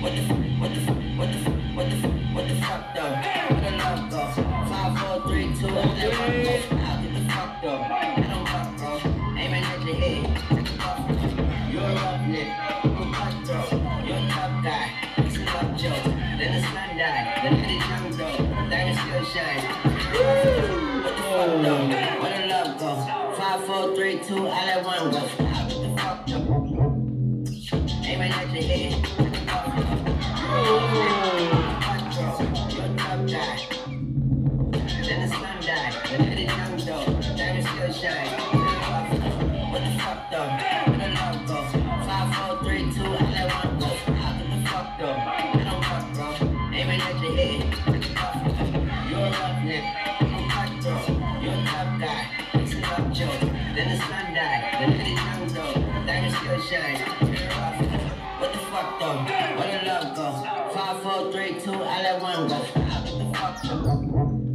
What the fuck though? Where the love go? 5, 4, 3, 2, I let one go. I'll get the fuck though. I don't fuck, bro. Aiming at your head. You're a roughneck. You're a cutthroat. You're a tough guy. Mixing up jokes. Then the sun died. The night is young though. Diamond still shine. What the fuck though? Where the love go? 5, 4, 3, 2, I let one go. I'll get the fuck though. Aiming at your head. Then the sun died, the night is young though, diamonds still shine. What the fuck though? Where the love go? 5, 4, 3, 2, I let one go. I'll get the fuck though. I don't fuck, bro. Aiming at your head. You're a roughneck. You're a cutthroat. You're a tough guy. Mixing up jokes. Then the sun died, the night is young though, diamonds still shine. What the fuck though? Where the love go? 5, 4, 3, 2, I let one go. I'll get the fuck though.